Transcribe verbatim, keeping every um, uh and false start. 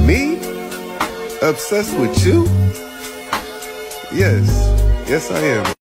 Me? Obsessed with you? Yes. Yes, I am.